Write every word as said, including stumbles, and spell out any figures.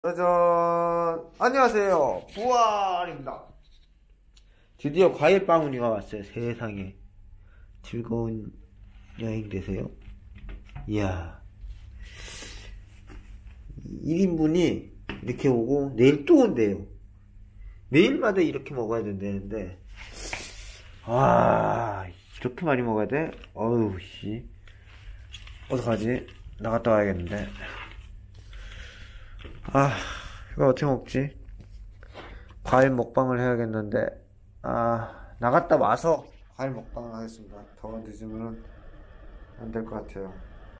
짜잔! 안녕하세요. 부활입니다. 드디어 과일 바구니가 왔어요. 세상에. 즐거운 여행 되세요. 이야. 일 인분이 이렇게 오고 내일 또 온대요. 매일마다 이렇게 먹어야 된다는데, 아, 이렇게 많이 먹어야 돼? 어휴, 씨. 어떡하지? 나갔다 와야겠는데. 아, 이거 어떻게 먹지? 과일 먹방을 해야겠는데, 아, 나갔다 와서 과일 먹방을 하겠습니다. 더 늦으면 안 될 것 같아요.